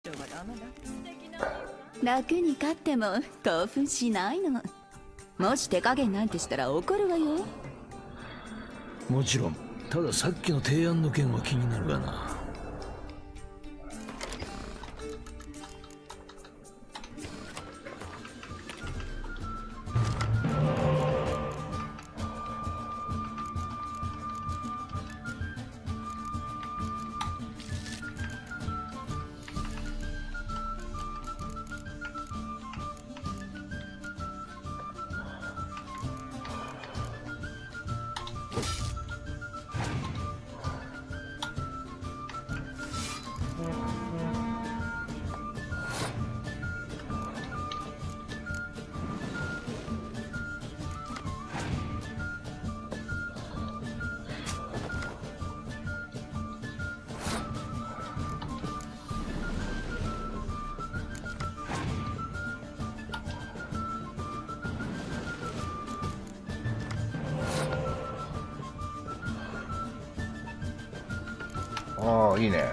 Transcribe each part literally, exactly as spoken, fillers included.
楽に勝っても興奮しないの。もし手加減なんてしたら怒るわよ。 もちろん。たださっきの提案の件は気になるがな。 ああ、いいね。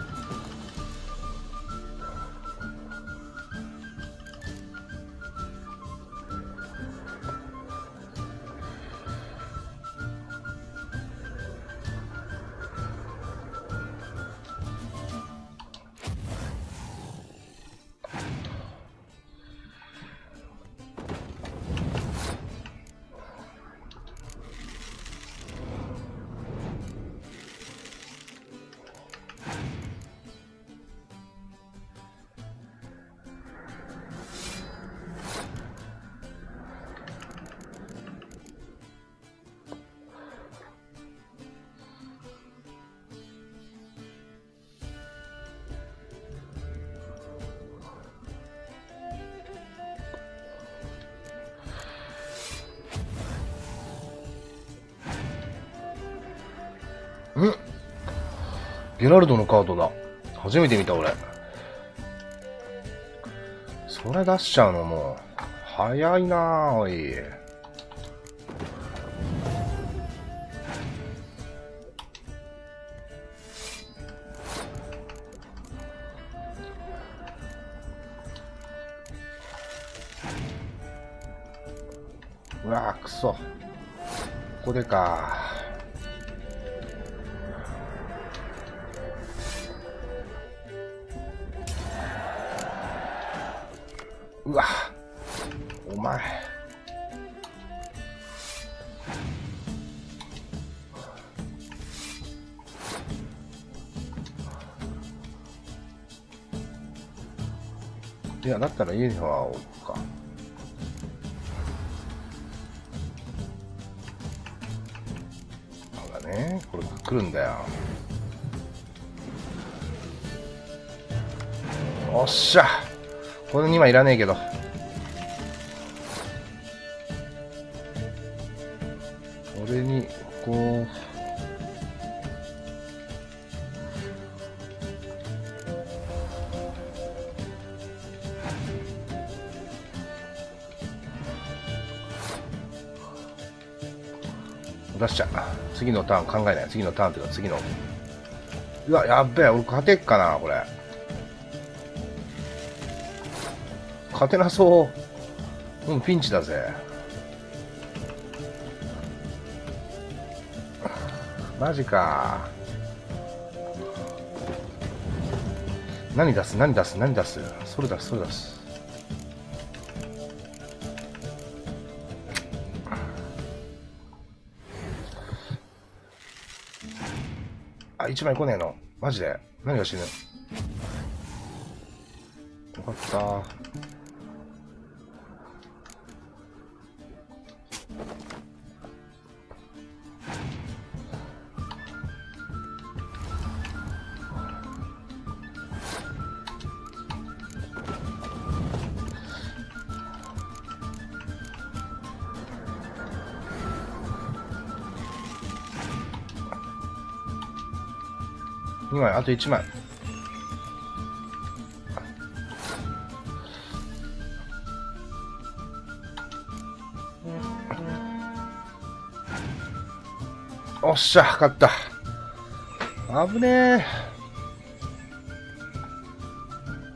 ん？ゲラルドのカードだ。初めて見た俺。それ出しちゃうのもう早いなあ、おい。うわーくそ。ここでか。うわ、お前。いや、だったら家には置くか。そうだね、これ来るんだよ。おっしゃ。これにはいらねえけど。俺に、こう。出しちゃう。次のターン考えない。次のターンっていうか次の。うわ、やっべえ。俺勝てっかな、これ。勝てなそう。もうピンチだぜ。マジか。何出す何出す何出す。それ出すそれ出す。あ、一枚来ねえの。マジで。何が死ぬ。よかった。にまい、あといちまい。おっしゃ、勝った。危ねえ。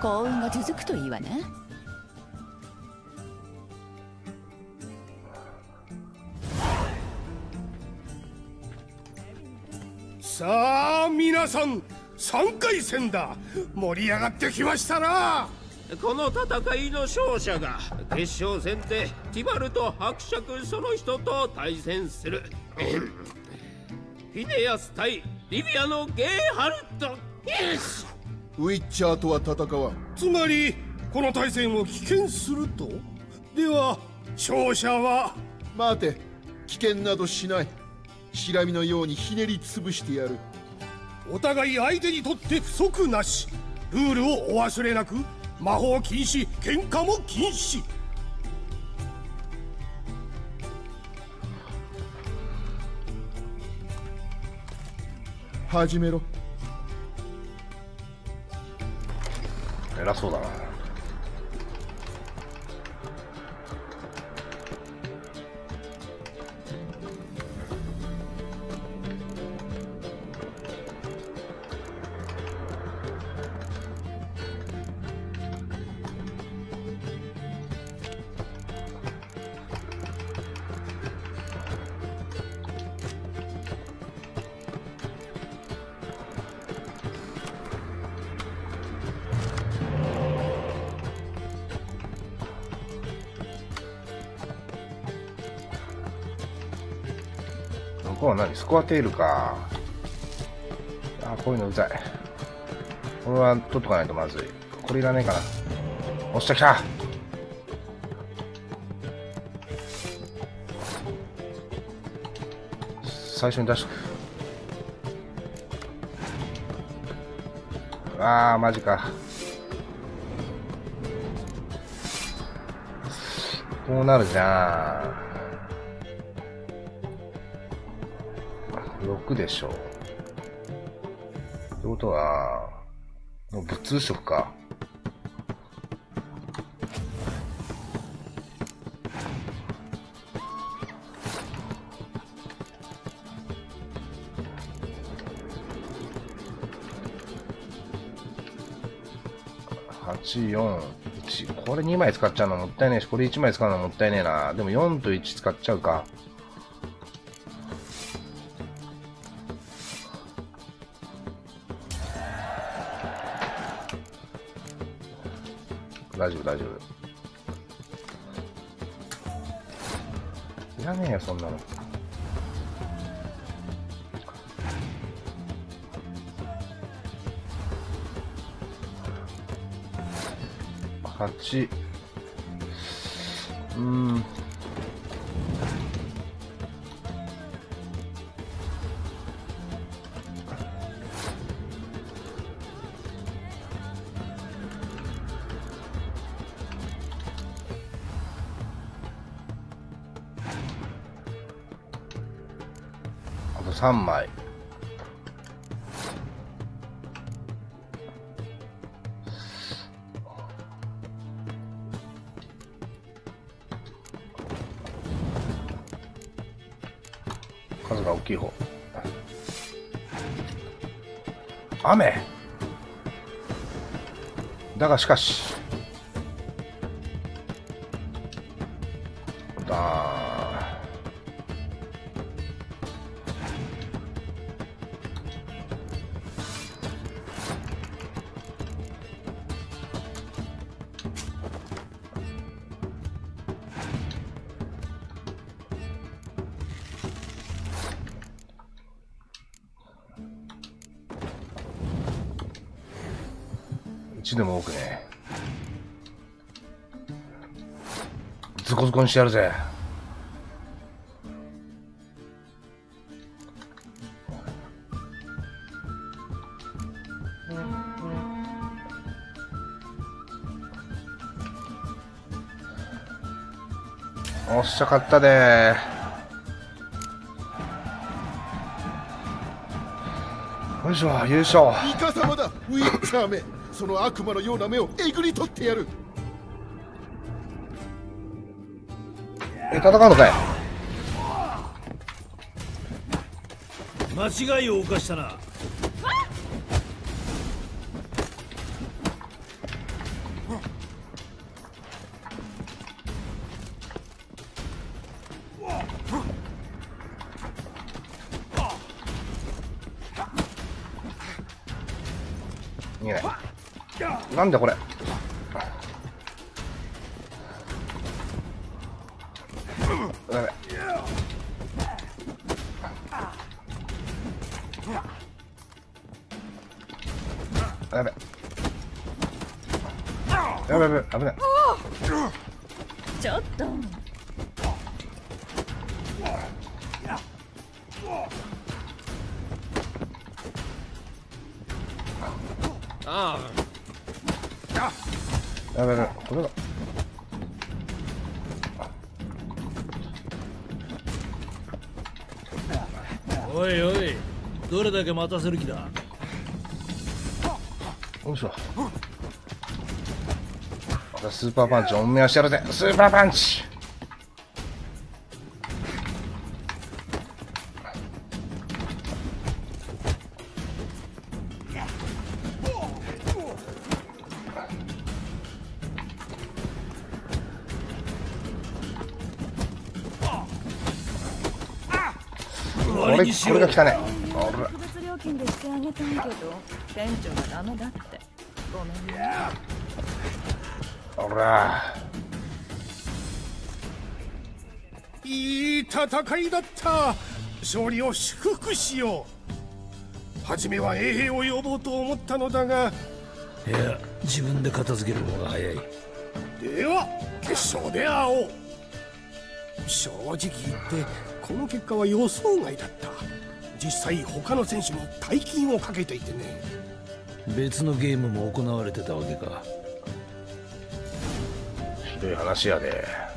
幸運が続くといいわね。 さあ皆さん、さんかい戦だ。盛り上がってきましたな。 この戦いの勝者が決勝戦でティバルト伯爵その人と対戦する。フィネアス対リビアのゲーハルト。 ウィッチャーとは戦わん。 つまりこの対戦を棄権すると。では勝者は。 待て、危険などしない。シラミのようにひねり潰してやる。 お互い相手にとって不足なし。ルールをお忘れなく。魔法禁止、喧嘩も禁止。 始めろ。 偉そうだな。ここは何？スコアテールか。あ、こういうのうざい。これは取っとかないとまずい。これいらねえかな。おっしゃ、来た。最初に出しとく。あー、マジか。こうなるじゃん。ろくでしょう。ってことは、もう物通色か。はち、よん、いち。これにまい使っちゃうのもったいねえし、これいちまい使うのもったいねえな。でもよんといち使っちゃうか。大丈夫大丈夫。いらねえよそんなの。はち。うーん。あとさんまい。数が大きい方。雨だがしかしだいちでも多くね。ズコズコにしてやるぜ。おっしゃ、勝ったでー。よいしょ、優勝。 イカ様だ、ウィッチャーめ。その悪魔のような目をえぐり取ってやる。 え、戦うのかい。 間違いを犯したな。 逃げない。なんだこれ。やべ。やべ。やべやべ、危ない。 ちょっとあやべやべ、これだ。 おいおい、どれだけ待たせる気だ。 よいしょ。またスーパーパンチおめはしてやるぜ。スーパーパンチ。これ、これが来たね。ほら。 特別料金でしてあげたいけど店長がダメだってごめんね。 ほら。 いい戦いだった。勝利を祝福しよう。初めは衛兵を呼ぼうと思ったのだが、 いや、自分で片付ける方が早い。 では決勝で会おう。正直言ってこの結果は予想外だった。実際他の選手に大金をかけていてね。 別のゲームも行われてたわけか。 ひどい話やで。